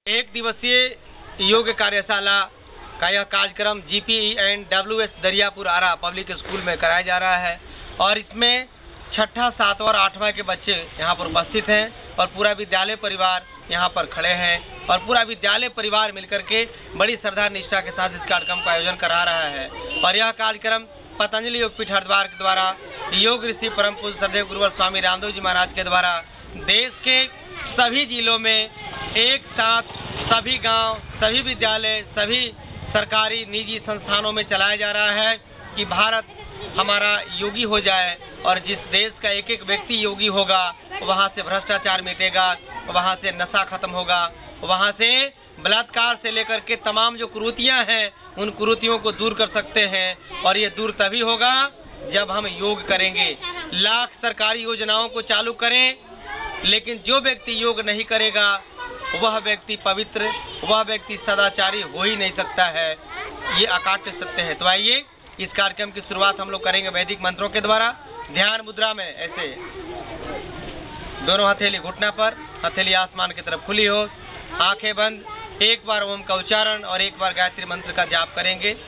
एक दिवसीय योग कार्यशाला का यह कार्यक्रम GPENWS Dariyapur Ara public school में कराया जा रहा है और इसमें छठा, सातवां और आठवां के बच्चे यहाँ पर उपस्थित हैं और पूरा विद्यालय परिवार यहाँ पर खड़े हैं और पूरा विद्यालय परिवार मिलकर के बड़ी श्रद्धा निष्ठा के साथ इस कार्यक्रम का आयोजन करा रहा है। और यह कार्यक्रम पतंजलि योगपीठ हरिद्वार के द्वारा योग ऋषि परम पूज्य सदैव गुरुवर स्वामी रामदेव जी महाराज के द्वारा देश के सभी जिलों में एक साथ सभी गांव, सभी विद्यालय, सभी सरकारी निजी संस्थानों में चलाया जा रहा है कि भारत हमारा योगी हो जाए और जिस देश का एक एक व्यक्ति योगी होगा वहाँ से भ्रष्टाचार मिटेगा, वहाँ से नशा खत्म होगा, वहाँ से बलात्कार से लेकर के तमाम जो कुरीतियाँ हैं उन कुरीतियों को दूर कर सकते हैं। और ये दूर तभी होगा जब हम योग करेंगे। लाख सरकारी योजनाओं को चालू करें, लेकिन जो व्यक्ति योग नहीं करेगा वह व्यक्ति पवित्र, वह व्यक्ति सदाचारी हो ही नहीं सकता है। ये अकाट्य सत्य है। तो आइए इस कार्यक्रम की शुरुआत हम लोग करेंगे वैदिक मंत्रों के द्वारा। ध्यान मुद्रा में ऐसे दोनों हथेली घुटना पर, हथेली आसमान की तरफ खुली हो, आंखें बंद, एक बार ओम का उच्चारण और एक बार गायत्री मंत्र का जाप करेंगे।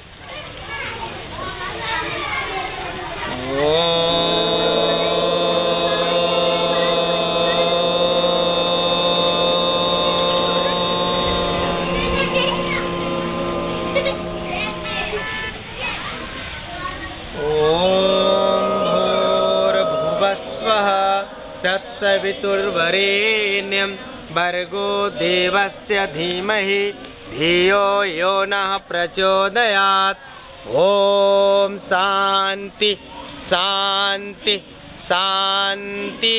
तत्सवितुर्वरेण्यं भर्गो देवस्य धीमहि धियो यो नः प्रचोदयात्। ओम शांति शांति शांति।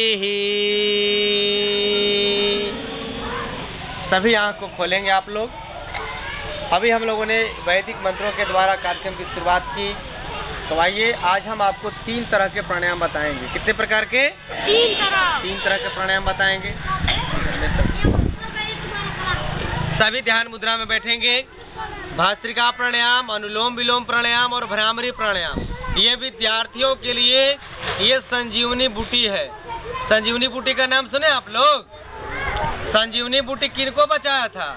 सभी आँख को खोलेंगे आप लोग। अभी हम लोगों ने वैदिक मंत्रों के द्वारा कार्यक्रम की शुरुआत की। तो आइए आज हम आपको 3 तरह के प्राणायाम बताएंगे। कितने प्रकार के? 3 तरह के प्राणायाम बताएंगे। सभी ध्यान मुद्रा में बैठेंगे। भस्त्रिका प्राणायाम, अनुलोम विलोम प्राणायाम और भ्रामरी प्राणायाम, ये विद्यार्थियों के लिए ये संजीवनी बूटी है। संजीवनी बूटी का नाम सुने आप लोग? संजीवनी बूटी किनको बचाया था?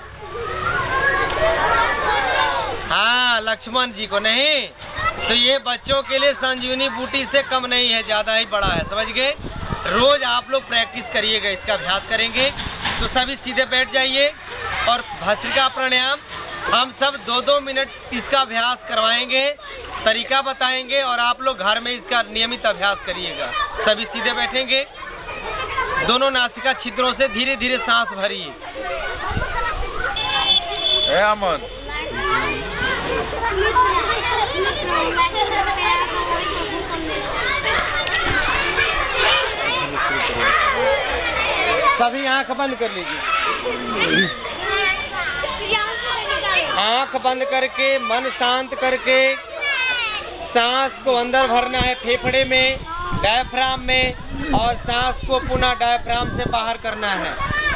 हाँ, लक्ष्मण जी को। नहीं तो ये बच्चों के लिए संजीवनी बूटी से कम नहीं है, ज्यादा ही बड़ा है। समझ गए? रोज आप लोग प्रैक्टिस करिएगा, इसका अभ्यास करेंगे। तो सभी सीधे बैठ जाइए और भस्त्रिका प्राणायाम हम सब 2-2 मिनट इसका अभ्यास करवाएंगे, तरीका बताएंगे और आप लोग घर में इसका नियमित अभ्यास करिएगा। सभी सीधे बैठेंगे। दोनों नासिका छिद्रों से धीरे धीरे सांस भरिए। अमन सभी आंख बंद कर लीजिए। आंख बंद करके मन शांत करके सांस को अंदर भरना है फेफड़े में, डायफ्राम में, और सांस को पुनः डायफ्राम से बाहर करना है।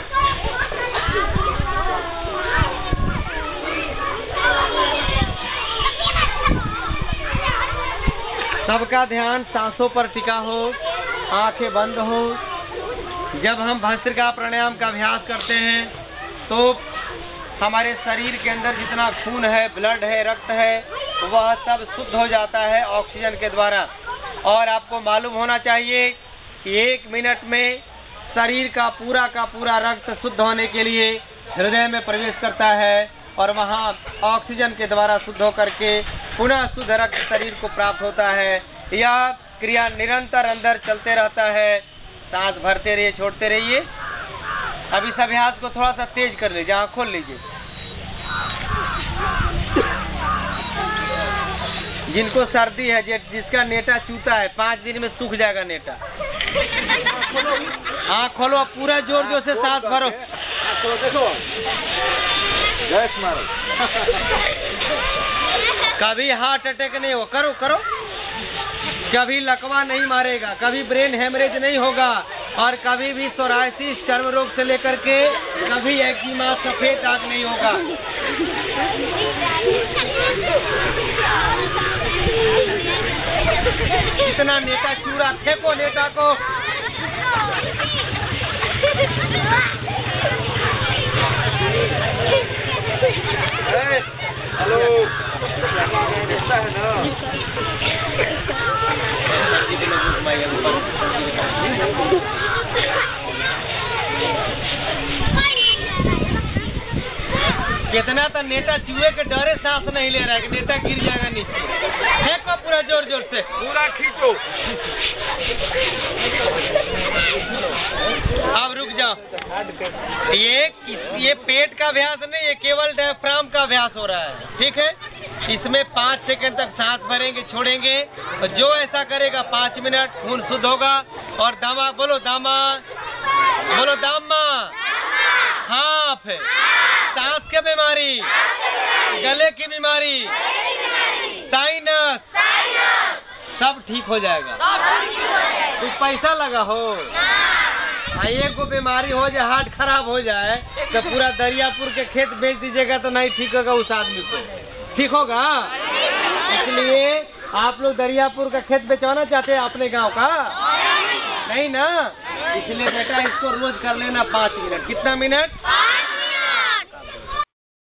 सबका ध्यान सांसों पर टिका हो, आंखें बंद हो। जब हम भस्त्रिका प्राणायाम का अभ्यास करते हैं तो हमारे शरीर के अंदर जितना खून है, ब्लड है, रक्त है, वह सब शुद्ध हो जाता है ऑक्सीजन के द्वारा। और आपको मालूम होना चाहिए कि 1 मिनट में शरीर का पूरा रक्त शुद्ध होने के लिए हृदय में प्रवेश करता है और वहाँ ऑक्सीजन के द्वारा शुद्ध होकर के पुनः शुद्ध रक्त शरीर को प्राप्त होता है। यह क्रिया निरंतर अंदर चलते रहता है। सांस भरते रहिए, छोड़ते रहिए। अब इस अभ्यास को थोड़ा सा तेज कर लीजिए, आँख खोल लीजिए। जिनको सर्दी है, जिसका नेटा चूता है, 5 दिन में सूख जाएगा नेटा। आँख खोलो, पूरा जोर से सांस भरो। कभी हार्ट अटैक नहीं हो, करो करो। कभी लकवा नहीं मारेगा, कभी ब्रेन हेमरेज नहीं होगा और कभी भी सोरायसिस चर्म रोग से लेकर के कभी एक्जिमा, सफेद दाग नहीं होगा। इतना नेता चूरा फेंको नेता को। इतना तो नेता चूहे के डरे सांस नहीं ले रहा है कि नेता गिर जाएगा नीचे। फेंको पूरा जोर जोर से, पूरा खींचो। अब रुक जाओ। ये पेट का अभ्यास नहीं, ये केवल डायफ्राम का अभ्यास हो रहा है, ठीक है। इसमें 5 सेकंड तक सांस भरेंगे, छोड़ेंगे, और जो ऐसा करेगा 5 मिनट खून शुद्ध होगा। और दामा बोलो, दामा बोलो, दामा। हाँ, फिर सांस की बीमारी, गले की बीमारी, साइनस, सब ठीक हो जाएगा। कुछ पैसा लगा हो, एक को बीमारी हो जाए, हार्ट खराब हो जाए, तो पूरा दरियापुर के खेत बेच दीजिएगा तो नहीं ठीक होगा उस आदमी को, ठीक होगा। इसलिए आप लोग दरियापुर का खेत बेचवाना चाहते हैं अपने गांव का? नहीं ना। इसलिए बेटा इसको रोज कर लेना 5 मिनट। कितना मिनट?